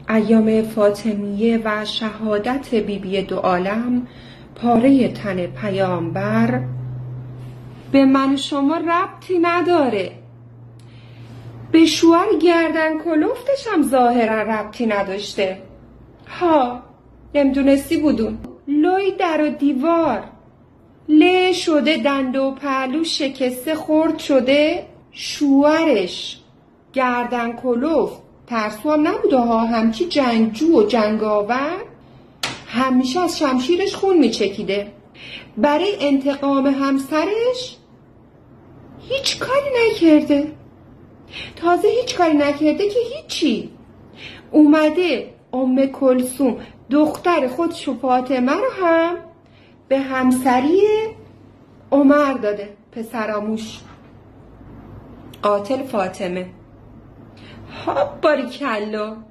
ایام فاطمیه و شهادت بیبی دو عالم پاره تن پیامبر به من و شما ربطی نداره. به شوهر گردن کلفتش هم ظاهرا ربطی نداشته. ها نمیدونستی بودون. لای در و دیوار له شده، دنده و پهلو شکسته خرد شده. شوهرش گردن کلفت ترسو هم نبوده ها، همچی جنگجو و جنگاور، همیشه از شمشیرش خون میچکیده. برای انتقام همسرش هیچ کاری نکرده. تازه هیچ کاری نکرده که هیچی، اومده ام کلثوم دختر خودشو فاطمه رو هم به همسری عمر داده، پسراموش قاتل فاطمه. ها باریکلا.